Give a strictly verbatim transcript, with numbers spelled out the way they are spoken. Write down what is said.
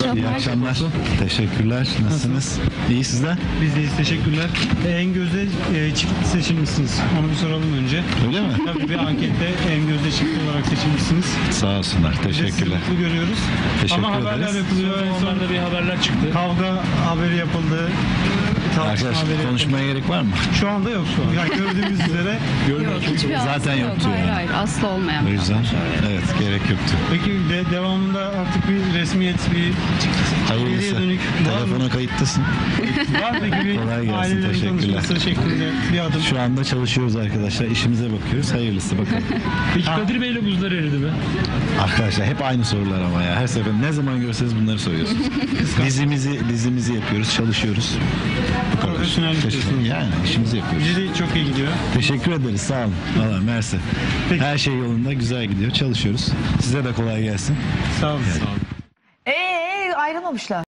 akşamlar. İyi akşamlar. Teşekkürler. Nasılsınız? İyi sizler? Biz deyiz, teşekkürler. En gözde e, çift seçilmişsiniz. Onu bir soralım önce. Öyle mi? Tabii bir ankette en gözde çift olarak seçilmişsiniz. Sağ olsunlar. Biz de sizi Teşekkürler. mutlu görüyoruz. Teşekkür Ama haberler ederiz. yapılıyor. En son bir haberler çıktı. kavga haberi yapıldı. Tartışma Arkadaşlar haberi yapıldı. konuşmaya gerek var mı? Şu anda yok şu an. Yani gördüğümüz üzere. Yok, hiçbir Zaten aslı yoktu Hayır yani. hayır, aslı olmayan. O bir yüzden haber. evet gerek yoktu. Peki de, devamında artık bir resmiyet, bir Hayırlısı. geriye dönük var mı? Telefona kayıttasın. Var mı gibi Kolay gelsin, ailelerin teşekkürler. konuşması şeklinde bir adım. Şu anda çalışıyoruz arkadaşlar. İşimize bakıyoruz. Hayırlısı bakalım. Peki Kadir Bey'le buzlar eridi mi? Arkadaşlar hep aynı sorular ama ya. Her sefer ne zaman görseniz bunları soruyorsunuz. dizimizi dizimizi yapıyoruz, çalışıyoruz. Bu kadar. Profesyonellik Teşekkür- diyorsunuz. Yani işimizi yapıyoruz. Bize de çok iyi gidiyor. Teşekkür ederiz. Sağ olun. Valla mersi. Peki. Her şey yolunda, güzel gidiyor. Çalışıyoruz. Size de kolay gelsin. Sağ olun. Ee, ayrılmamışlar.